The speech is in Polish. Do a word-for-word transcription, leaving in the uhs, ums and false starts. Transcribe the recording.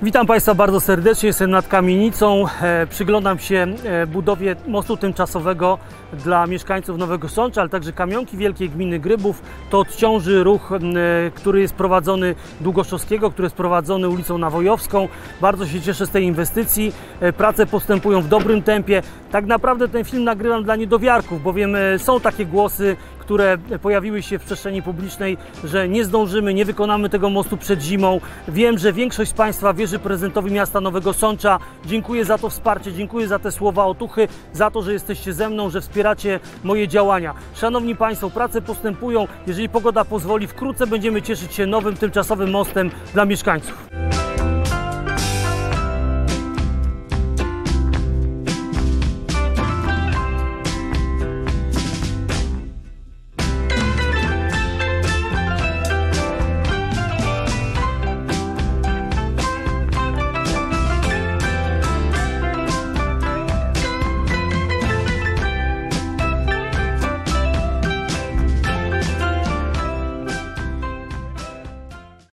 Witam Państwa bardzo serdecznie, jestem nad Kamienicą. E, przyglądam się e, budowie mostu tymczasowego dla mieszkańców Nowego Sącza, ale także Kamionki Wielkiej gminy Grybów. To odciąży ruch, e, który jest prowadzony Długoszowskiego, który jest prowadzony ulicą Nawojowską. Bardzo się cieszę z tej inwestycji. E, prace postępują w dobrym tempie. Tak naprawdę ten film nagrywam dla niedowiarków, bowiem e, są takie głosy, które pojawiły się w przestrzeni publicznej, że nie zdążymy, nie wykonamy tego mostu przed zimą. Wiem, że większość z Państwa wierzy prezydentowi miasta Nowego Sącza. Dziękuję za to wsparcie, dziękuję za te słowa otuchy, za to, że jesteście ze mną, że wspieracie moje działania. Szanowni Państwo, prace postępują. Jeżeli pogoda pozwoli, wkrótce będziemy cieszyć się nowym, tymczasowym mostem dla mieszkańców.